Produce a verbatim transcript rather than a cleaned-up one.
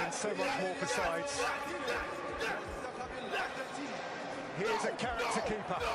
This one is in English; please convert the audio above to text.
and so much more besides. Here's a character keeper.